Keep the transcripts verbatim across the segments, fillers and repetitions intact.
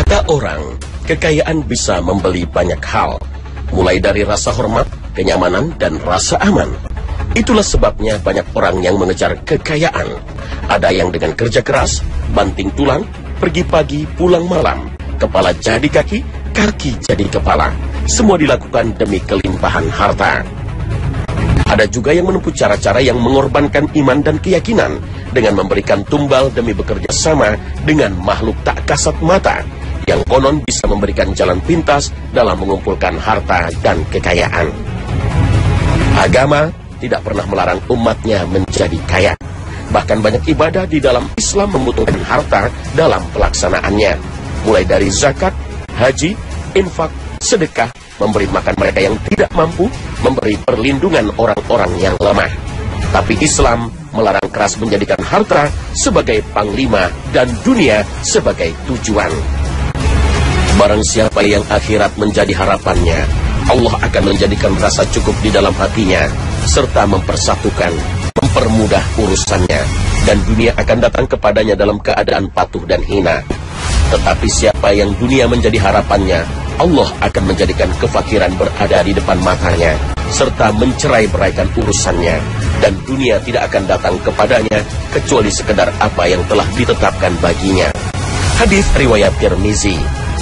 Kata orang, kekayaan bisa membeli banyak hal, mulai dari rasa hormat, kenyamanan, dan rasa aman. Itulah sebabnya banyak orang yang mengejar kekayaan. Ada yang dengan kerja keras, banting tulang, pergi pagi, pulang malam, kepala jadi kaki, kaki jadi kepala. Semua dilakukan demi kelimpahan harta. Ada juga yang menempuh cara-cara yang mengorbankan iman dan keyakinan dengan memberikan tumbal demi bekerja sama dengan makhluk tak kasat mata yang konon bisa memberikan jalan pintas dalam mengumpulkan harta dan kekayaan. Agama tidak pernah melarang umatnya menjadi kaya. Bahkan banyak ibadah di dalam Islam membutuhkan harta dalam pelaksanaannya. Mulai dari zakat, haji, infak, sedekah, memberi makan mereka yang tidak mampu, memberi perlindungan orang-orang yang lemah. Tapi Islam melarang keras menjadikan harta sebagai panglima dan dunia sebagai tujuan. Barang siapa yang akhirat menjadi harapannya, Allah akan menjadikan rasa cukup di dalam hatinya, serta mempersatukan, mempermudah urusannya, dan dunia akan datang kepadanya dalam keadaan patuh dan hina. Tetapi siapa yang dunia menjadi harapannya, Allah akan menjadikan kefakiran berada di depan matanya, serta mencerai-beraikan urusannya, dan dunia tidak akan datang kepadanya kecuali sekedar apa yang telah ditetapkan baginya. Hadis riwayat Tirmizi.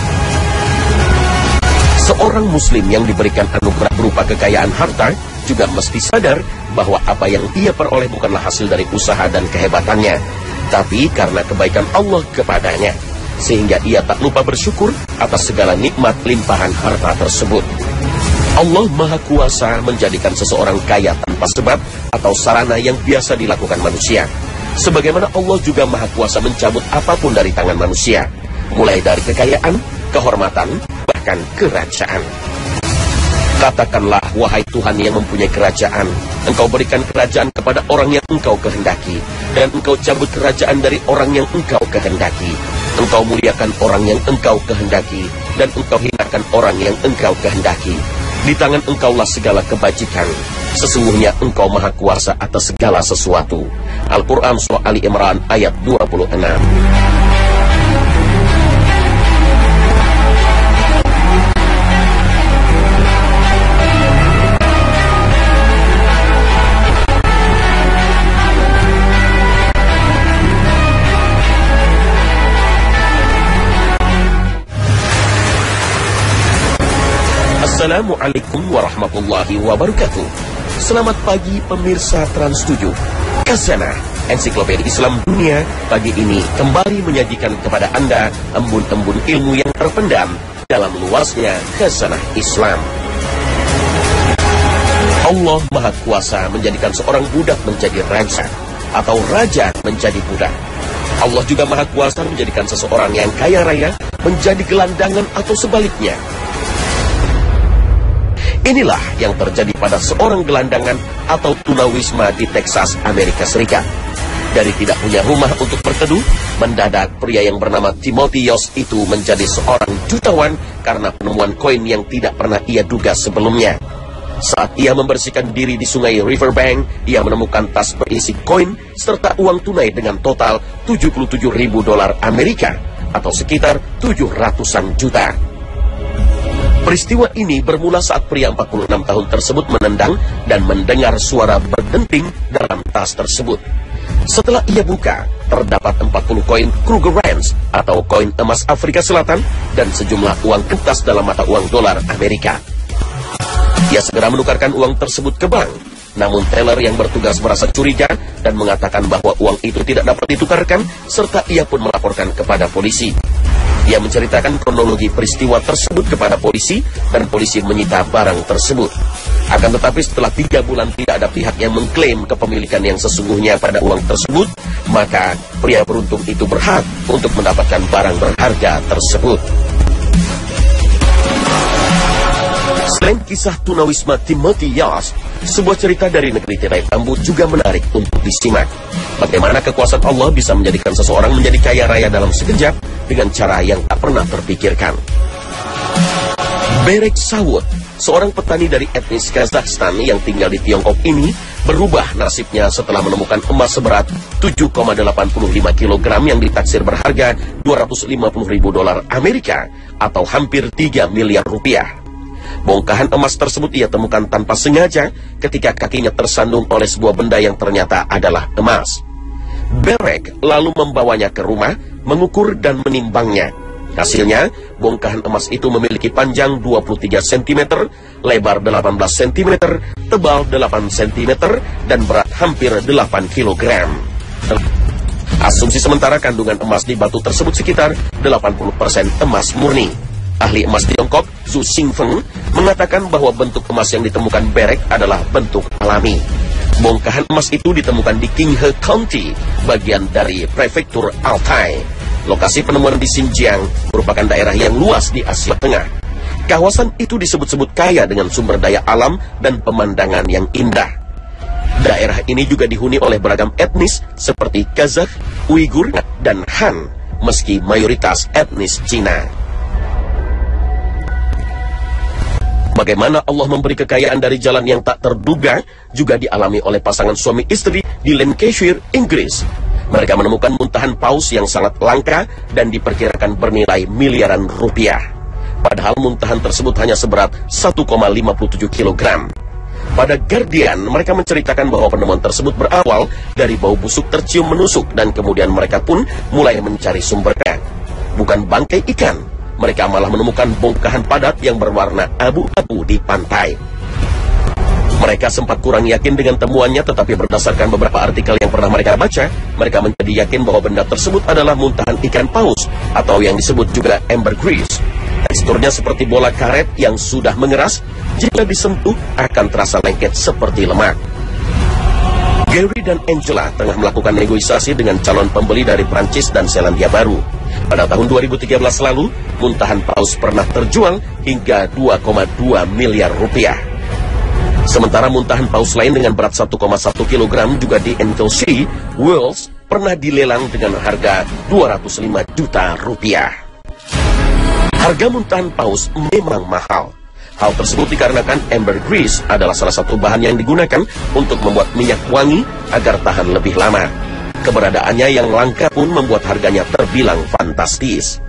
Seorang muslim yang diberikan anugerah berupa kekayaan harta juga mesti sadar bahwa apa yang ia peroleh bukanlah hasil dari usaha dan kehebatannya, tapi karena kebaikan Allah kepadanya, sehingga ia tak lupa bersyukur atas segala nikmat limpahan harta tersebut. Allah Maha Kuasa menjadikan seseorang kaya tanpa sebab atau sarana yang biasa dilakukan manusia. Sebagaimana Allah juga Maha Kuasa mencabut apapun dari tangan manusia, mulai dari kekayaan, kehormatan, bahkan kerajaan. Katakanlah, wahai Tuhan yang mempunyai kerajaan, Engkau berikan kerajaan kepada orang yang Engkau kehendaki, dan Engkau cabut kerajaan dari orang yang Engkau kehendaki. Engkau muliakan orang yang Engkau kehendaki, dan Engkau hinakan orang yang Engkau kehendaki. Di tangan Engkaulah segala kebajikan. Sesungguhnya Engkau Maha Kuasa atas segala sesuatu. Al-Quran Surah Ali Imran ayat dua puluh enam. Assalamualaikum warahmatullahi wabarakatuh. Selamat pagi pemirsa Trans tujuh. Khazanah Ensiklopedia Islam Dunia pagi ini kembali menyajikan kepada Anda embun-embun ilmu yang terpendam dalam luasnya khazanah Islam. Allah Maha Kuasa menjadikan seorang budak menjadi raja, atau raja menjadi budak. Allah juga Maha Kuasa menjadikan seseorang yang kaya raya menjadi gelandangan atau sebaliknya. Inilah yang terjadi pada seorang gelandangan atau tunawisma di Texas, Amerika Serikat. Dari tidak punya rumah untuk berteduh, mendadak pria yang bernama Timothy Yost itu menjadi seorang jutawan karena penemuan koin yang tidak pernah ia duga sebelumnya. Saat ia membersihkan diri di sungai Riverbank, ia menemukan tas berisi koin serta uang tunai dengan total tujuh puluh tujuh ribu dolar Amerika atau sekitar tujuh ratusan juta. Peristiwa ini bermula saat pria empat puluh enam tahun tersebut menendang dan mendengar suara berdenting dalam tas tersebut. Setelah ia buka, terdapat empat puluh koin Krugerrands atau koin emas Afrika Selatan dan sejumlah uang kertas dalam mata uang dolar Amerika. Ia segera menukarkan uang tersebut ke bank, namun teller yang bertugas merasa curiga dan mengatakan bahwa uang itu tidak dapat ditukarkan, serta ia pun melaporkan kepada polisi. Ia menceritakan kronologi peristiwa tersebut kepada polisi dan polisi menyita barang tersebut. Akan tetapi setelah tiga bulan tidak ada pihak yang mengklaim kepemilikan yang sesungguhnya pada uang tersebut, maka pria beruntung itu berhak untuk mendapatkan barang berharga tersebut. Selain kisah tunawisma Timothy Yost, sebuah cerita dari negeri tirai bambu juga menarik untuk disimak. Bagaimana kekuasaan Allah bisa menjadikan seseorang menjadi kaya raya dalam sekejap dengan cara yang tak pernah terpikirkan. Berek Sawut, seorang petani dari etnis Kazakhstan yang tinggal di Tiongkok ini, berubah nasibnya setelah menemukan emas seberat tujuh koma delapan lima kilogram yang ditaksir berharga dua ratus lima puluh ribu dolar Amerika atau hampir tiga miliar rupiah. Bongkahan emas tersebut ia temukan tanpa sengaja ketika kakinya tersandung oleh sebuah benda yang ternyata adalah emas. Berek lalu membawanya ke rumah, mengukur dan menimbangnya. Hasilnya, bongkahan emas itu memiliki panjang dua puluh tiga sentimeter, lebar delapan belas sentimeter, tebal delapan sentimeter, dan berat hampir delapan kilogram. Asumsi sementara kandungan emas di batu tersebut sekitar delapan puluh persen emas murni. Ahli emas Tiongkok, Zhu Xingfeng, mengatakan bahwa bentuk emas yang ditemukan Berek adalah bentuk alami. Bongkahan emas itu ditemukan di Qinghe County, bagian dari prefektur Altai. Lokasi penemuan di Xinjiang merupakan daerah yang luas di Asia Tengah. Kawasan itu disebut-sebut kaya dengan sumber daya alam dan pemandangan yang indah. Daerah ini juga dihuni oleh beragam etnis seperti Kazakh, Uighur, dan Han, meski mayoritas etnis Cina. Bagaimana Allah memberi kekayaan dari jalan yang tak terduga juga dialami oleh pasangan suami istri di Lancashire, Inggris. Mereka menemukan muntahan paus yang sangat langka dan diperkirakan bernilai miliaran rupiah. Padahal muntahan tersebut hanya seberat satu koma lima tujuh kilogram. Pada Guardian, mereka menceritakan bahwa penemuan tersebut berawal dari bau busuk tercium menusuk dan kemudian mereka pun mulai mencari sumbernya. Bukan bangkai ikan, mereka malah menemukan bongkahan padat yang berwarna abu-abu di pantai. Mereka sempat kurang yakin dengan temuannya, tetapi berdasarkan beberapa artikel yang pernah mereka baca, mereka menjadi yakin bahwa benda tersebut adalah muntahan ikan paus, atau yang disebut juga ambergris. Teksturnya seperti bola karet yang sudah mengeras, jika disentuh akan terasa lengket seperti lemak. Gary dan Angela tengah melakukan negosiasi dengan calon pembeli dari Prancis dan Selandia Baru. Pada tahun dua ribu tiga belas lalu, muntahan paus pernah terjual hingga dua koma dua miliar rupiah. Sementara muntahan paus lain dengan berat satu koma satu kilogram juga di Anglesey, Wales, pernah dilelang dengan harga dua ratus lima juta rupiah. Harga muntahan paus memang mahal. Hal tersebut dikarenakan ambergris adalah salah satu bahan yang digunakan untuk membuat minyak wangi agar tahan lebih lama. Keberadaannya yang langka pun membuat harganya terbilang fantastis.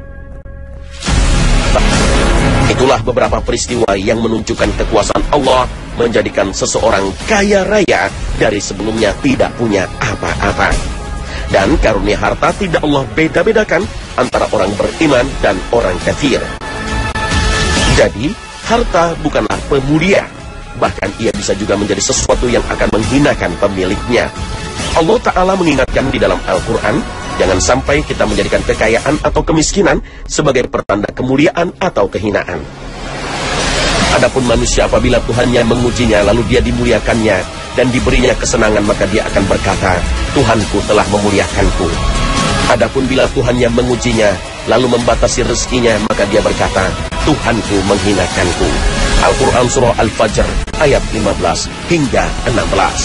Itulah beberapa peristiwa yang menunjukkan kekuasaan Allah menjadikan seseorang kaya raya dari sebelumnya tidak punya apa-apa. Dan karunia harta tidak Allah beda-bedakan antara orang beriman dan orang kafir. Jadi, harta bukanlah pemulia, bahkan ia bisa juga menjadi sesuatu yang akan menghinakan pemiliknya. Allah Ta'ala mengingatkan di dalam Al-Quran, jangan sampai kita menjadikan kekayaan atau kemiskinan sebagai pertanda kemuliaan atau kehinaan. Adapun manusia apabila Tuhannya mengujinya lalu dia dimuliakannya dan diberinya kesenangan, maka dia akan berkata, Tuhanku telah memuliakanku. Adapun bila Tuhannya mengujinya lalu membatasi rezekinya, maka dia berkata, Tuhanku menghinakanku. Al-Quran Surah Al-Fajr ayat lima belas hingga enam belas.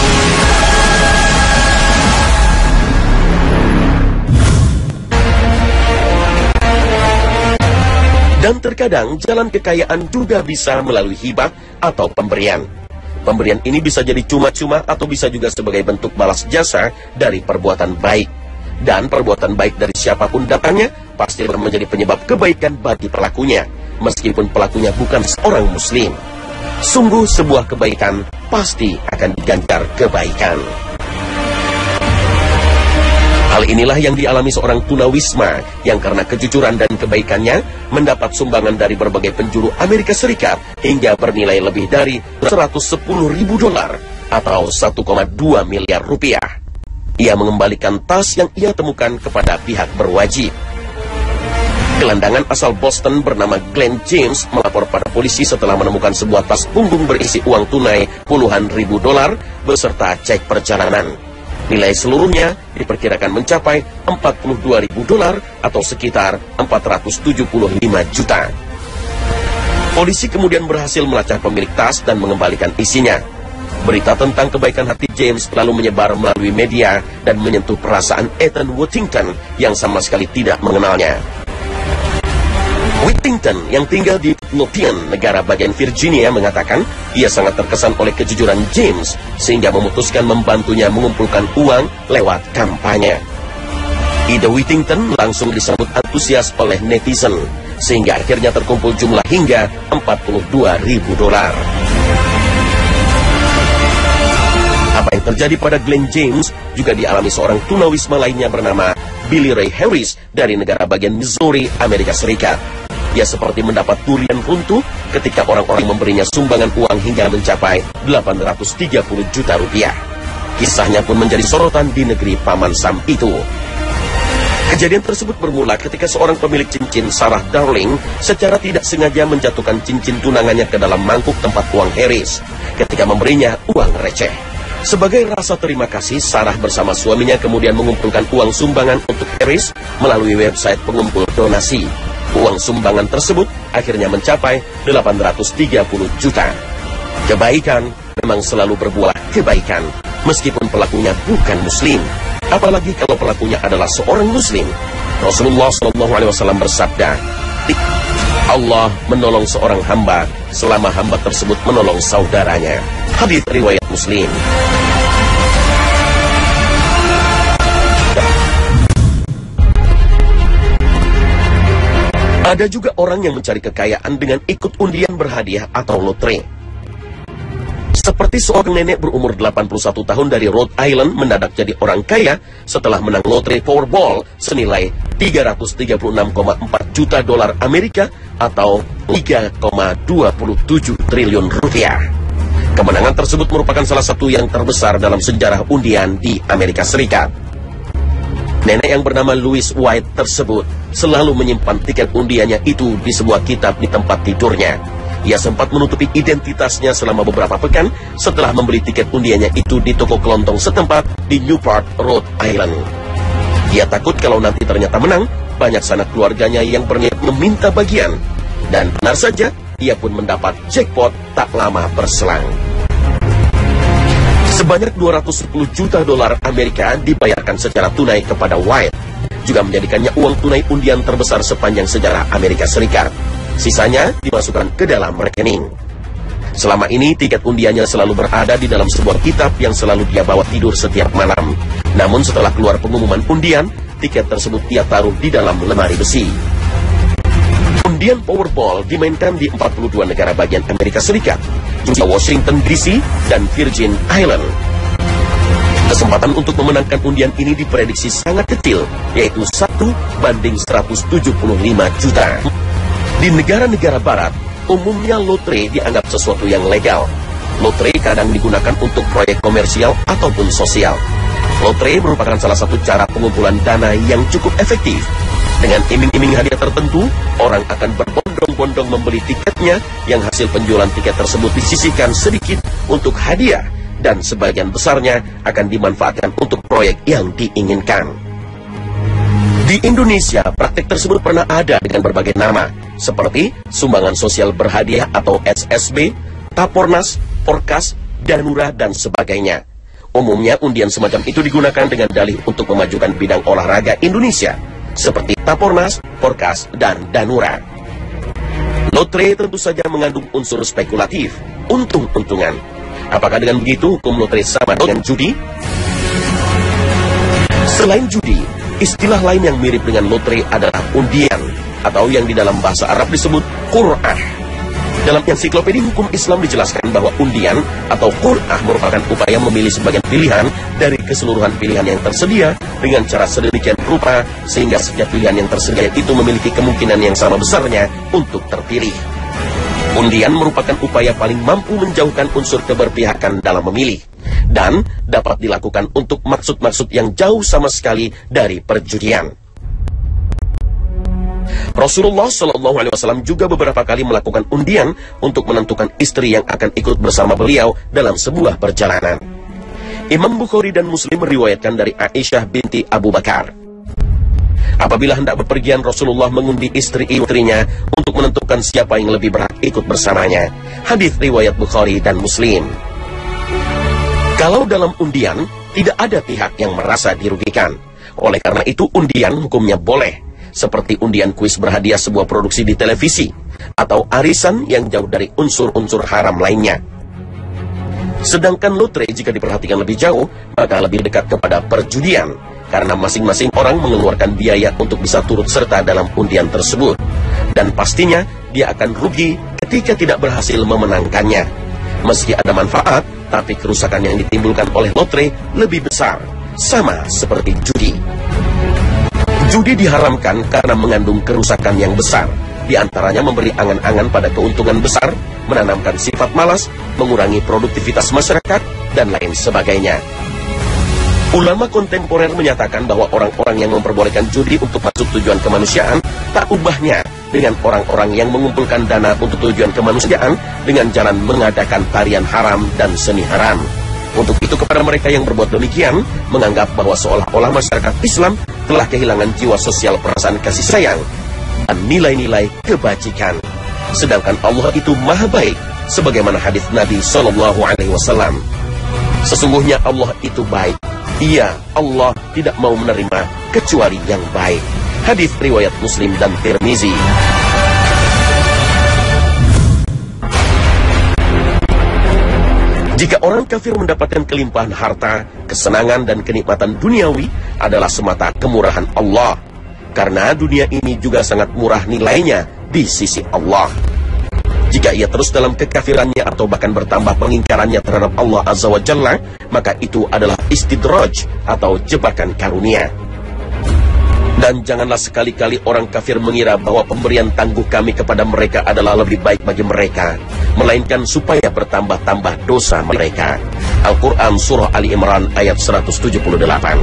Dan terkadang jalan kekayaan juga bisa melalui hibah atau pemberian. Pemberian ini bisa jadi cuma-cuma atau bisa juga sebagai bentuk balas jasa dari perbuatan baik. Dan perbuatan baik dari siapapun datangnya pasti akan menjadi penyebab kebaikan bagi pelakunya, meskipun pelakunya bukan seorang muslim. Sungguh sebuah kebaikan pasti akan diganjar kebaikan. Hal inilah yang dialami seorang tunawisma yang karena kejujuran dan kebaikannya mendapat sumbangan dari berbagai penjuru Amerika Serikat hingga bernilai lebih dari seratus sepuluh ribu dolar atau satu koma dua miliar rupiah. Ia mengembalikan tas yang ia temukan kepada pihak berwajib. Gelandangan asal Boston bernama Glenn James melapor pada polisi setelah menemukan sebuah tas punggung berisi uang tunai puluhan ribu dolar beserta cek perjalanan. Nilai seluruhnya diperkirakan mencapai empat puluh dua ribu dolar atau sekitar empat ratus tujuh puluh lima juta. Polisi kemudian berhasil melacak pemilik tas dan mengembalikan isinya. Berita tentang kebaikan hati James lalu menyebar melalui media dan menyentuh perasaan Ethan Worthington yang sama sekali tidak mengenalnya. Whittington yang tinggal di Lothian, negara bagian Virginia, mengatakan ia sangat terkesan oleh kejujuran James sehingga memutuskan membantunya mengumpulkan uang lewat kampanye. Ide Whittington langsung disambut antusias oleh netizen sehingga akhirnya terkumpul jumlah hingga empat puluh dua ribu dolar. Apa yang terjadi pada Glenn James juga dialami seorang tunawisma lainnya bernama Billy Ray Harris dari negara bagian Missouri, Amerika Serikat. Ia seperti mendapat durian runtuh ketika orang-orang memberinya sumbangan uang hingga mencapai delapan ratus tiga puluh juta rupiah. Kisahnya pun menjadi sorotan di negeri Paman Sam itu. Kejadian tersebut bermula ketika seorang pemilik cincin, Sarah Darling, secara tidak sengaja menjatuhkan cincin tunangannya ke dalam mangkuk tempat uang Harris ketika memberinya uang receh. Sebagai rasa terima kasih, Sarah bersama suaminya kemudian mengumpulkan uang sumbangan untuk Harris melalui website pengumpul donasi. Uang sumbangan tersebut akhirnya mencapai delapan ratus tiga puluh juta. Kebaikan memang selalu berbuah kebaikan, meskipun pelakunya bukan Muslim. Apalagi kalau pelakunya adalah seorang Muslim. Rasulullah shallallahu alaihi wasallam bersabda, Allah menolong seorang hamba selama hamba tersebut menolong saudaranya. Hadits riwayat Muslim. Ada juga orang yang mencari kekayaan dengan ikut undian berhadiah atau lotre. Seperti seorang nenek berumur delapan puluh satu tahun dari Rhode Island mendadak jadi orang kaya setelah menang lotre Powerball senilai tiga ratus tiga puluh enam koma empat juta dolar Amerika atau tiga koma dua tujuh triliun rupiah. Kemenangan tersebut merupakan salah satu yang terbesar dalam sejarah undian di Amerika Serikat. Nenek yang bernama Louise White tersebut selalu menyimpan tiket undiannya itu di sebuah kitab di tempat tidurnya. Ia sempat menutupi identitasnya selama beberapa pekan setelah membeli tiket undiannya itu di toko kelontong setempat di Newport, Rhode Island. Ia takut kalau nanti ternyata menang, banyak sanak keluarganya yang berniat meminta bagian. Dan benar saja, ia pun mendapat jackpot tak lama berselang. Sebanyak dua ratus sepuluh juta dolar Amerika dibayarkan secara tunai kepada White, juga menjadikannya uang tunai undian terbesar sepanjang sejarah Amerika Serikat. Sisanya dimasukkan ke dalam rekening. Selama ini tiket undiannya selalu berada di dalam sebuah kitab yang selalu dia bawa tidur setiap malam. Namun setelah keluar pengumuman undian, tiket tersebut dia taruh di dalam lemari besi. Undian Powerball dimainkan di empat puluh dua negara bagian Amerika Serikat, juga Washington D C dan Virgin Island. Kesempatan untuk memenangkan undian ini diprediksi sangat kecil, yaitu satu banding seratus tujuh puluh lima juta. Di negara-negara barat, umumnya lotre dianggap sesuatu yang legal. Lotre kadang digunakan untuk proyek komersial ataupun sosial. Lotre merupakan salah satu cara pengumpulan dana yang cukup efektif. Dengan iming-iming hadiah tertentu, orang akan berbondong-bondong membeli tiketnya, yang hasil penjualan tiket tersebut disisihkan sedikit untuk hadiah, dan sebagian besarnya akan dimanfaatkan untuk proyek yang diinginkan. Di Indonesia, praktik tersebut pernah ada dengan berbagai nama, seperti sumbangan sosial berhadiah atau S S B, Tapornas, Porkas, Danura, dan sebagainya. Umumnya undian semacam itu digunakan dengan dalih untuk memajukan bidang olahraga Indonesia, seperti Tapornas, Porkas, dan Danura. Lotre tentu saja mengandung unsur spekulatif, untung-untungan. Apakah dengan begitu hukum lotre sama dengan judi? Selain judi, istilah lain yang mirip dengan lotre adalah undian, atau yang di dalam bahasa Arab disebut qur'ah. Dalam ensiklopedia hukum Islam dijelaskan bahwa undian atau qur'ah merupakan upaya memilih sebagian pilihan dari keseluruhan pilihan yang tersedia dengan cara sedemikian rupa sehingga setiap pilihan yang tersedia itu memiliki kemungkinan yang sama besarnya untuk terpilih. Undian merupakan upaya paling mampu menjauhkan unsur keberpihakan dalam memilih, dan dapat dilakukan untuk maksud-maksud yang jauh sama sekali dari perjudian. Rasulullah shallallahu alaihi wasallam juga beberapa kali melakukan undian untuk menentukan istri yang akan ikut bersama beliau dalam sebuah perjalanan. Imam Bukhari dan Muslim meriwayatkan dari Aisyah binti Abu Bakar. Apabila hendak bepergian, Rasulullah mengundi istri-istrinya untuk menentukan siapa yang lebih berhak ikut bersamanya. Hadits riwayat Bukhari dan Muslim. Kalau dalam undian, tidak ada pihak yang merasa dirugikan. Oleh karena itu, undian hukumnya boleh, seperti undian kuis berhadiah sebuah produksi di televisi, atau arisan yang jauh dari unsur-unsur haram lainnya. Sedangkan lotre jika diperhatikan lebih jauh, maka lebih dekat kepada perjudian, karena masing-masing orang mengeluarkan biaya untuk bisa turut serta dalam undian tersebut. Dan pastinya dia akan rugi ketika tidak berhasil memenangkannya. Meski ada manfaat, tapi kerusakan yang ditimbulkan oleh lotre lebih besar, sama seperti judi. Judi diharamkan karena mengandung kerusakan yang besar. Di antaranya memberi angan-angan pada keuntungan besar, menanamkan sifat malas, mengurangi produktivitas masyarakat, dan lain sebagainya. Ulama kontemporer menyatakan bahwa orang-orang yang memperbolehkan judi untuk masuk tujuan kemanusiaan tak ubahnya dengan orang-orang yang mengumpulkan dana untuk tujuan kemanusiaan dengan jalan mengadakan tarian haram dan seni haram. Untuk itu kepada mereka yang berbuat demikian, menganggap bahwa seolah-olah masyarakat Islam telah kehilangan jiwa sosial perasaan kasih sayang dan nilai-nilai kebajikan. Sedangkan Allah itu maha baik, sebagaimana hadis Nabi Shallallahu Alaihi Wasallam. Sesungguhnya Allah itu baik. Ia, Allah, tidak mau menerima kecuali yang baik. Hadis riwayat Muslim dan Tirmizi. Jika orang kafir mendapatkan kelimpahan harta, kesenangan dan kenikmatan duniawi adalah semata kemurahan Allah. Karena dunia ini juga sangat murah nilainya di sisi Allah. Jika ia terus dalam kekafirannya atau bahkan bertambah pengingkarannya terhadap Allah Azza wa Jalla, maka itu adalah istidraj atau jebakan karunia. Dan janganlah sekali-kali orang kafir mengira bahwa pemberian tangguh kami kepada mereka adalah lebih baik bagi mereka, melainkan supaya bertambah-tambah dosa mereka. Al-Quran Surah Ali Imran ayat seratus tujuh puluh delapan.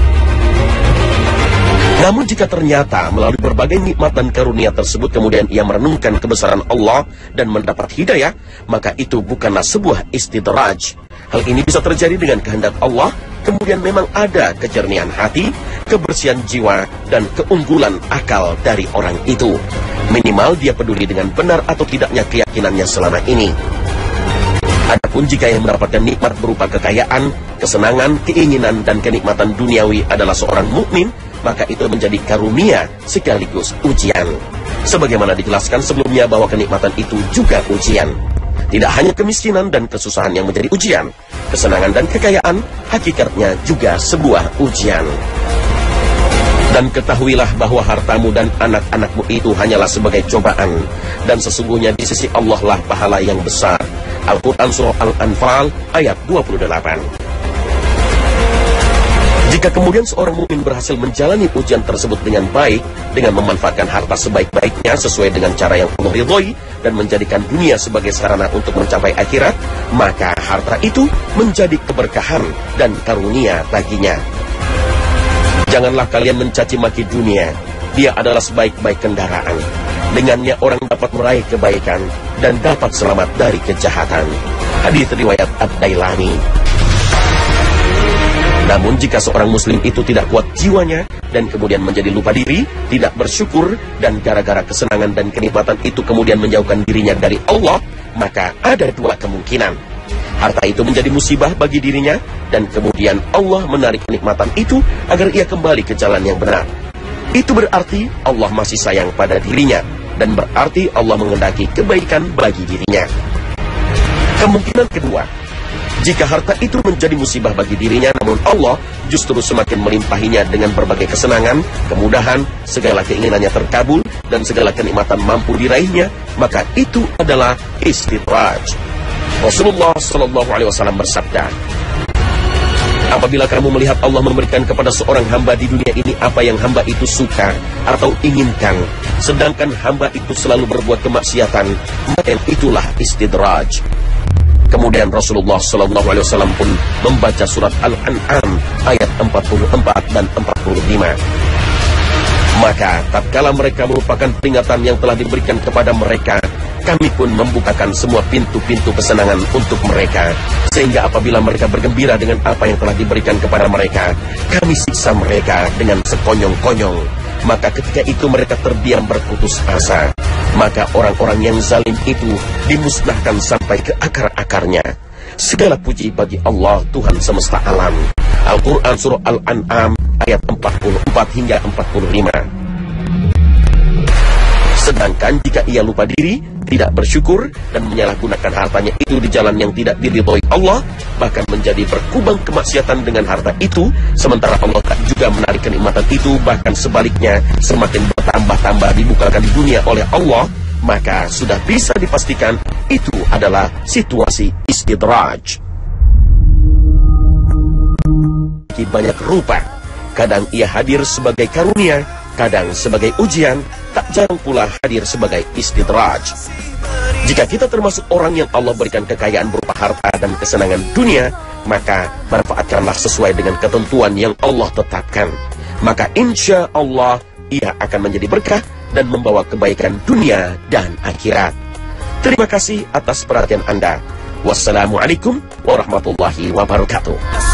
Namun jika ternyata melalui berbagai nikmat dan karunia tersebut kemudian ia merenungkan kebesaran Allah dan mendapat hidayah, maka itu bukanlah sebuah istidraj. Hal ini bisa terjadi dengan kehendak Allah, kemudian memang ada kejernihan hati, kebersihan jiwa, dan keunggulan akal dari orang itu. Minimal dia peduli dengan benar atau tidaknya keyakinannya selama ini. Adapun jika yang mendapatkan nikmat berupa kekayaan, kesenangan, keinginan, dan kenikmatan duniawi adalah seorang mukmin, maka itu menjadi karunia sekaligus ujian. Sebagaimana dijelaskan sebelumnya bahwa kenikmatan itu juga ujian. Tidak hanya kemiskinan dan kesusahan yang menjadi ujian, kesenangan dan kekayaan hakikatnya juga sebuah ujian. Dan ketahuilah bahwa hartamu dan anak-anakmu itu hanyalah sebagai cobaan, dan sesungguhnya di sisi Allah lah pahala yang besar. Al-Quran Surah Al-Anfal ayat dua puluh delapan. Jika kemudian seorang mukmin berhasil menjalani ujian tersebut dengan baik, dengan memanfaatkan harta sebaik-baiknya sesuai dengan cara yang Allah ridhoi dan menjadikan dunia sebagai sarana untuk mencapai akhirat, maka harta itu menjadi keberkahan dan karunia baginya. Janganlah kalian mencaci maki dunia. Dia adalah sebaik-baik kendaraan. Dengannya orang dapat meraih kebaikan dan dapat selamat dari kejahatan. Hadits riwayat Ad-Dailami. Namun jika seorang muslim itu tidak kuat jiwanya dan kemudian menjadi lupa diri, tidak bersyukur, dan gara-gara kesenangan dan kenikmatan itu kemudian menjauhkan dirinya dari Allah, maka ada dua kemungkinan. Harta itu menjadi musibah bagi dirinya, dan kemudian Allah menarik kenikmatan itu agar ia kembali ke jalan yang benar. Itu berarti Allah masih sayang pada dirinya, dan berarti Allah mengendaki kebaikan bagi dirinya. Kemungkinan kedua, jika harta itu menjadi musibah bagi dirinya, namun Allah justru semakin melimpahinya dengan berbagai kesenangan, kemudahan, segala keinginannya terkabul, dan segala kenikmatan mampu diraihnya, maka itu adalah istidraj. Rasulullah Shallallahu Alaihi Wasallam bersabda, apabila kamu melihat Allah memberikan kepada seorang hamba di dunia ini apa yang hamba itu suka atau inginkan, sedangkan hamba itu selalu berbuat kemaksiatan, maka itulah istidraj. Kemudian Rasulullah Shallallahu Alaihi Wasallam pun membaca surat Al-An'am ayat empat puluh empat dan empat puluh lima. Maka tatkala mereka merupakan peringatan yang telah diberikan kepada mereka, kami pun membukakan semua pintu-pintu kesenangan untuk mereka, sehingga apabila mereka bergembira dengan apa yang telah diberikan kepada mereka, kami siksa mereka dengan sekonyong-konyong. Maka ketika itu mereka terdiam berputus asa. Maka orang-orang yang zalim itu dimusnahkan sampai ke akar-akarnya. Segala puji bagi Allah, Tuhan semesta alam. Al-Quran Surah Al-An'am ayat empat puluh empat hingga empat puluh lima. Sedangkan jika ia lupa diri, tidak bersyukur, dan menyalahgunakan hartanya itu di jalan yang tidak diridhoi Allah, bahkan menjadi berkubang kemaksiatan dengan harta itu, sementara Allah tak juga menarik kenikmatan itu, bahkan sebaliknya semakin bertambah-tambah dibukakan dunia oleh Allah, maka sudah bisa dipastikan itu adalah situasi istidraj. Banyak rupa, kadang ia hadir sebagai karunia, kadang sebagai ujian, tak jarang pula hadir sebagai istidraj. Jika kita termasuk orang yang Allah berikan kekayaan berupa harta dan kesenangan dunia, maka manfaatkanlah sesuai dengan ketentuan yang Allah tetapkan. Maka insya Allah ia akan menjadi berkah dan membawa kebaikan dunia dan akhirat. Terima kasih atas perhatian Anda. Wassalamualaikum warahmatullahi wabarakatuh.